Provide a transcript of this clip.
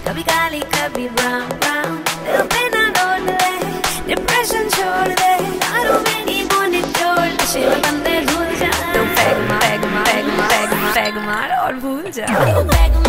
कभी काली कभी brown brown, दिल पे ना डोल ले, डिप्रेशन छोड़ दे, दारू में ईगो निचोड़, नशे में बंदे भूल जा, तो पैग मार और भूल जा।